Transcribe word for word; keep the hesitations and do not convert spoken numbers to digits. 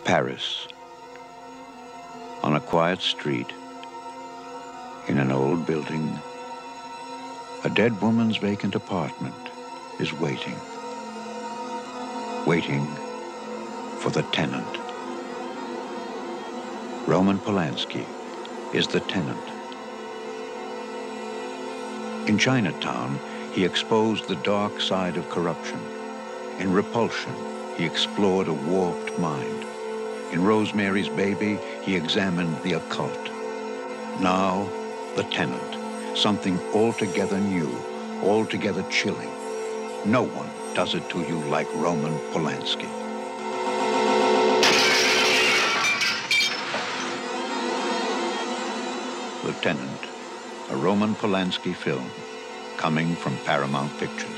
Paris, on a quiet street, in an old building, a dead woman's vacant apartment is waiting, waiting for the tenant. Roman Polanski is the tenant. In Chinatown, he exposed the dark side of corruption. In Repulsion, he explored a warped mind. In Rosemary's Baby, he examined the occult. Now, the tenant, something altogether new, altogether chilling. No one does it to you like Roman Polanski. The Tenant, a Roman Polanski film, coming from Paramount Pictures.